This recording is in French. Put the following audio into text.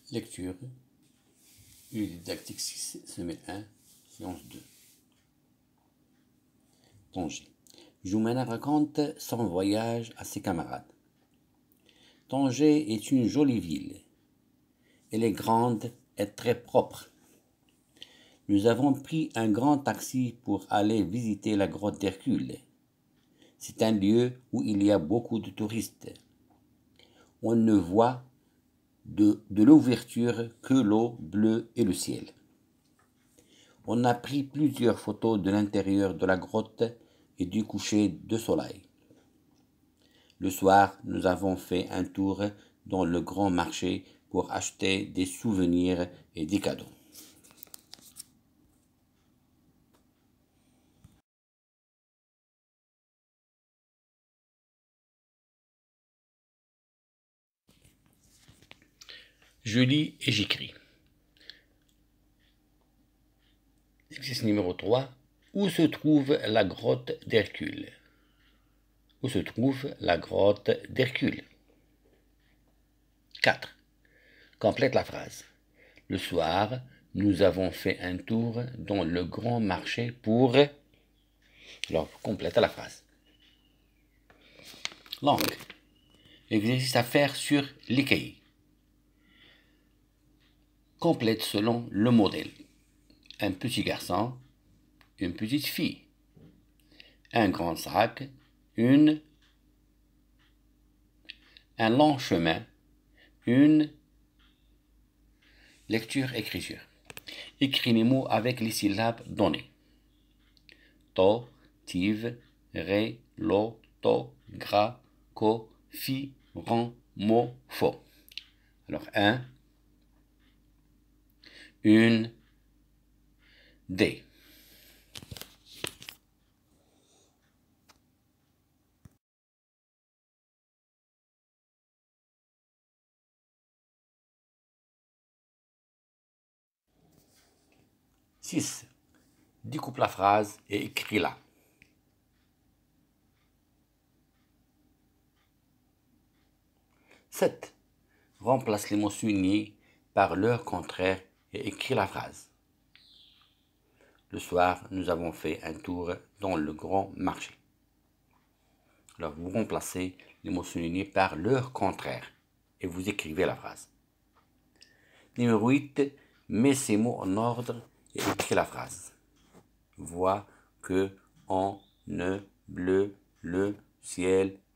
Lecture, unité didactique 6, semaine 1, séance 2. Tanger. Joumana raconte son voyage à ses camarades. Tanger est une jolie ville. Elle est grande et très propre. Nous avons pris un grand taxi pour aller visiter la grotte d'Hercule. C'est un lieu où il y a beaucoup de touristes. On ne voit de l'ouverture que l'eau bleue et le ciel. On a pris plusieurs photos de l'intérieur de la grotte et du coucher de soleil. Le soir, nous avons fait un tour dans le grand marché pour acheter des souvenirs et des cadeaux. Je lis et j'écris. Exercice numéro 3. Où se trouve la grotte d'Hercule? Où se trouve la grotte d'Hercule? 4. Complète la phrase. Le soir, nous avons fait un tour dans le grand marché pour... Alors, complétez la phrase. Langue. Exercice à faire sur les cahiers. Complète selon le modèle. Un petit garçon, une petite fille. Un grand sac, un long chemin, une lecture-écriture. Écris les mots avec les syllabes données. To, tive, ré, lo, to, gra, ko, fi, ron, mo, fo. Alors, un, une, des. Six. Découpe la phrase et écris-la. 7. Remplace les mots soulignés par leur contraire et écris la phrase. Le soir, nous avons fait un tour dans le grand marché. Alors, vous remplacez les mots soulignés par leur contraire et vous écrivez la phrase. Numéro 8. Mets ces mots en ordre et écris la phrase. Vois que, en, ne, bleu, le, ciel,